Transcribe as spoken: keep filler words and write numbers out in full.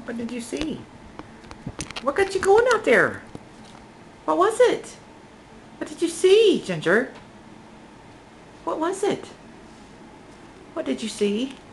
What did you see? What got you going out there? What was it? What did you see, Ginger? What was it? What did you see?